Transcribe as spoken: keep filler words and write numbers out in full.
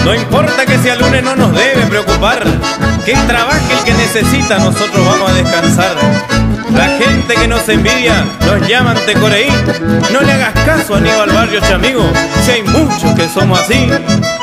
No importa que sea lunes, no nos debe preocupar. Que trabaje el que necesita, nosotros vamos a descansar. La gente que nos envidia nos llaman tecoreí. No le hagas caso a Aníbal Barrios, amigo, si hay muchos que somos así.